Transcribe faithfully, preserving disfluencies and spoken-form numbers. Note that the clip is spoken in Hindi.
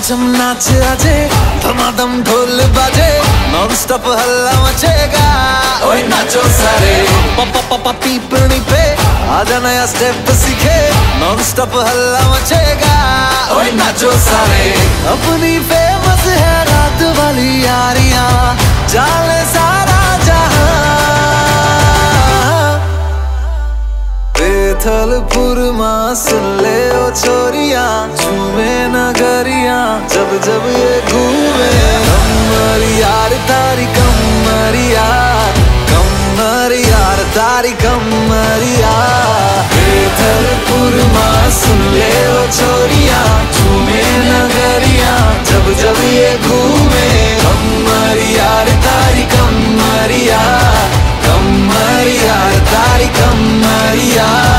चम नाच आजे, धमाधम ढोल बाजे, नॉन स्टॉप हल्ला मचेगा। ओए नाचो सारे, पापा पापा पीपनी पे आजा नया स्टेप सीखे, नॉन स्टॉप हल्ला मचेगा। ओए नाचो सारे, अपनी फेमस है रात वाली यारियां, जाले सारा जहां। बेथलपुर मां सुन ले ओ छोरियां, झूमे नगरियां जब जब ये घूमे। कमर यार तारी कमरिया, कमर यार तारी कमरिया। बेथलपुर मां सुन ले ओ छोरियां, झूमे नगरियां जब जब ये घूमे। कमर यार तारी कमरिया, कमर यार तारी कमरिया।